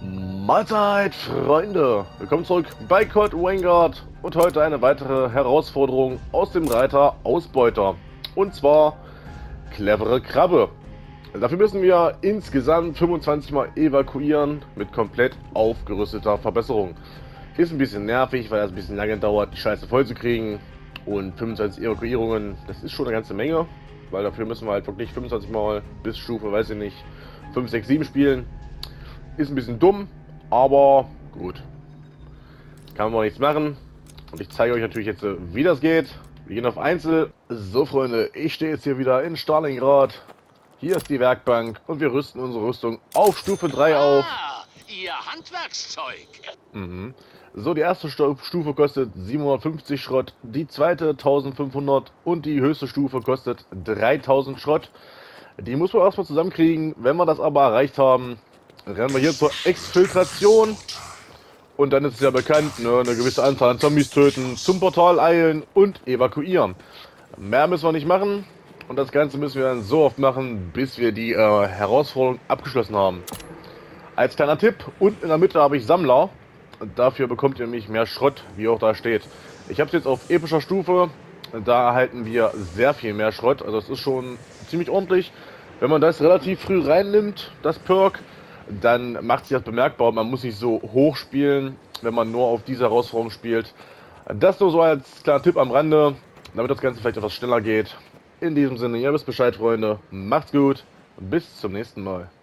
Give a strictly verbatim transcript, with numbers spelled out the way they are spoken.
Mahlzeit, Freunde! Willkommen zurück bei Colt Vanguard und heute eine weitere Herausforderung aus dem Reiter Ausbeuter. Und zwar clevere Krabbe. Dafür müssen wir insgesamt fünfundzwanzig Mal evakuieren mit komplett aufgerüsteter Verbesserung. Ist ein bisschen nervig, weil das ein bisschen lange dauert, die Scheiße voll zu kriegen. Und fünfundzwanzig Evakuierungen, das ist schon eine ganze Menge. Weil dafür müssen wir halt wirklich fünfundzwanzig Mal bis Stufe, weiß ich nicht, fünf, sechs, sieben spielen. Ist ein bisschen dumm, aber gut. Kann man nichts machen. Und ich zeige euch natürlich jetzt, wie das geht. Wir gehen auf Einzel. So, Freunde, ich stehe jetzt hier wieder in Stalingrad. Hier ist die Werkbank und wir rüsten unsere Rüstung auf Stufe drei auf. Ah, ihr Handwerkszeug. Mhm. So, die erste Stufe kostet siebenhundertfünfzig Schrott, die zweite eintausendfünfhundert und die höchste Stufe kostet dreitausend Schrott. Die muss man erstmal zusammenkriegen. Wenn wir das aber erreicht haben, rennen wir hier zur Exfiltration. Und dann ist es ja bekannt, ne, eine gewisse Anzahl an Zombies töten, zum Portal eilen und evakuieren. Mehr müssen wir nicht machen. Und das Ganze müssen wir dann so oft machen, bis wir die äh, Herausforderung abgeschlossen haben. Als kleiner Tipp, unten in der Mitte habe ich Sammler. Und dafür bekommt ihr nämlich mehr Schrott, wie auch da steht. Ich habe es jetzt auf epischer Stufe. Da erhalten wir sehr viel mehr Schrott. Also es ist schon ziemlich ordentlich. Wenn man das relativ früh reinnimmt, das Perk, dann macht sich das bemerkbar. Man muss nicht so hoch spielen, wenn man nur auf diese Herausforderung spielt. Das nur so als kleiner Tipp am Rande, damit das Ganze vielleicht etwas schneller geht. In diesem Sinne, ihr wisst Bescheid, Freunde. Macht's gut und bis zum nächsten Mal.